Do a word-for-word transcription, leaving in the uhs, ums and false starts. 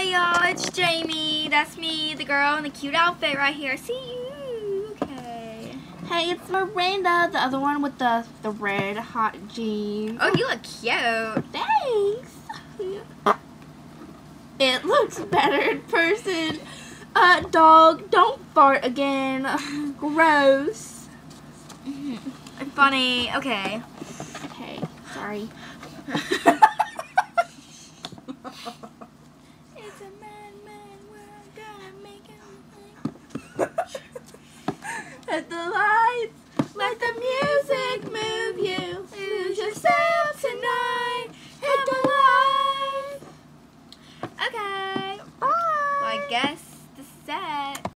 Hey y'all, it's Jamie. That's me, the girl in the cute outfit right here. See you. Okay. Hey, it's Miranda, the other one with the the red hot jeans. Oh, you look cute. Thanks. It looks better in person. Uh, dog, don't fart again. Gross. Funny. Okay. Okay, sorry. It's a mad, mad world. Gotta make it. At the last.